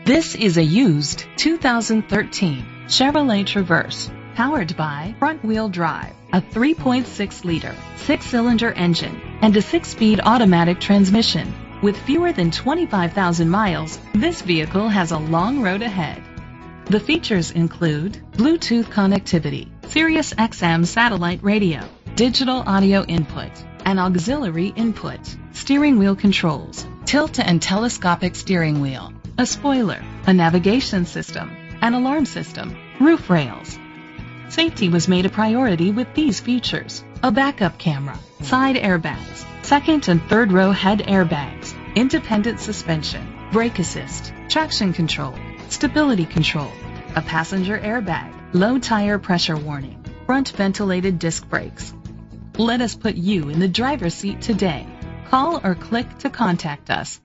This is a used 2013 Chevrolet Traverse, powered by front-wheel drive, a 3.6-liter, six-cylinder engine, and a six-speed automatic transmission. With fewer than 25,000 miles, this vehicle has a long road ahead. The features include Bluetooth connectivity, Sirius XM satellite radio, digital audio input, an auxiliary input, steering wheel controls, tilt and telescopic steering wheel, a spoiler, a navigation system, an alarm system, roof rails. Safety was made a priority with these features: a backup camera, side airbags, second and third row head airbags, independent suspension, brake assist, traction control, stability control, a passenger airbag, low tire pressure warning, front ventilated disc brakes. Let us put you in the driver's seat today. Call or click to contact us.